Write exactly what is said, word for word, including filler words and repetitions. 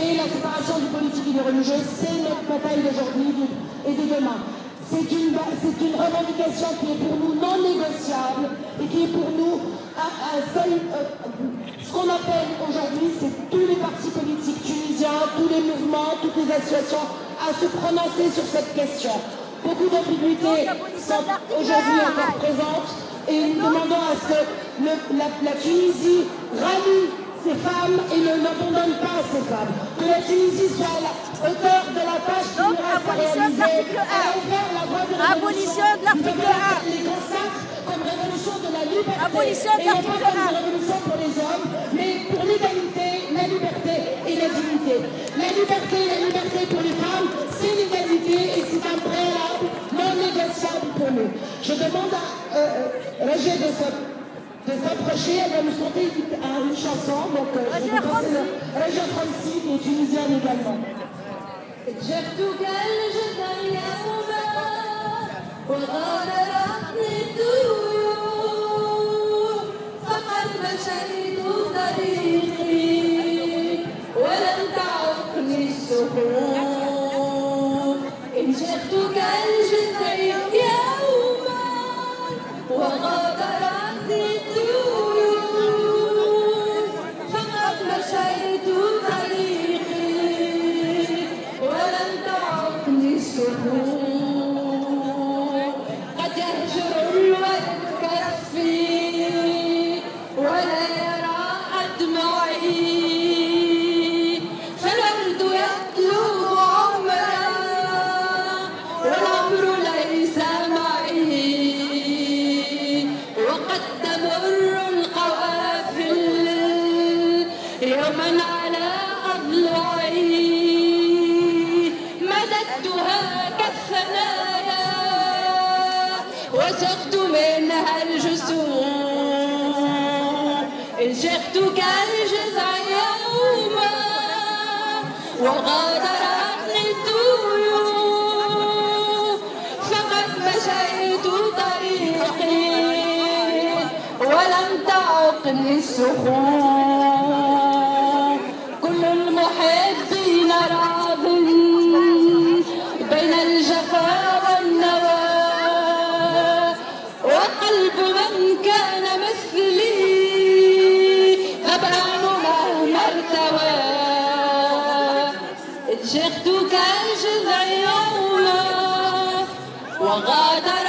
et la séparation du politique et du religieux, c'est notre bataille d'aujourd'hui et de demain. C'est une, une revendication qui est pour nous non négociable et qui est pour nous un, un seul, euh, ce qu'on appelle aujourd'hui, c'est tous les partis politiques tunisiens, tous les mouvements, toutes les associations à se prononcer sur cette question. Beaucoup d'ambiguïtés sont aujourd'hui encore présentes et nous demandons à ce que le, la, la Tunisie rallie ces femmes et ne n'abandonne pas ces femmes. Que la Tunisie soit à la hauteur de la tâche qui nous reste à réaliser et à ouvrir la voie de la abolition de l'article un. Les consacre comme révolution de la liberté. Abolition de l'article un. Et non pas comme une révolution pour les hommes, mais pour l'égalité, la liberté et la dignité. La liberté et la liberté pour les femmes, c'est l'égalité et c'est un préalable non négociable pour nous. Je demande à euh, Roger de se de s'approcher, elle va nous chanter une chanson, donc euh, je vais vous passer le Roger Franci, qui est tunisienne également. جبتك الجبل يوما وغادرتني الطيور فقد مشيت طريقي ولم تعقني السحور إن جبتك الجبل يوما وغادرتني الطيور فقد مشيت طريقي ولم تعقني السحور قد يهجر الورد كفي ولا يرى أدمعي فالورد يطلب عمرا والعمر ليس معي وقد تمر القوافل يوما على أضلعي مددتها كالثنايا وسقت منها الجسوم انشقت كالجزع يوما وغادرتني الطيور فقد مشيت طريقي ولم تعقني السحور كل المحبين راض بين الجفا والنوى وقلب من كان مثلي غبان مهما ارتوى انشقت كالجذع يوما وغادر